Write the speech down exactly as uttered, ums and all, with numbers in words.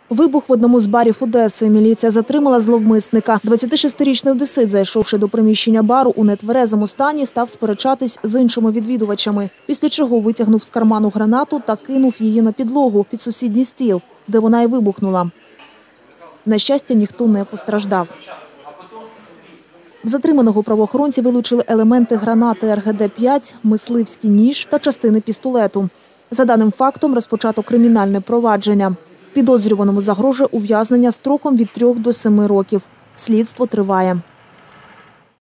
Вибух в одному з барів Одеси. Міліція затримала зловмисника. двадцятишестирічний одесит, зайшовши до приміщення бару у нетверезому стані, став сперечатись з іншими відвідувачами. Після чого витягнув з карману гранату та кинув її на підлогу під сусідній стіл, де вона й вибухнула. На щастя, ніхто не постраждав. В затриманого правоохоронці вилучили елементи гранати ер ге де п'ять, мисливський ніж та частини пістолету. За даним фактом розпочато кримінальне провадження. Підозрюваному загрожує ув'язнення строком від трьох до семи років. Слідство триває.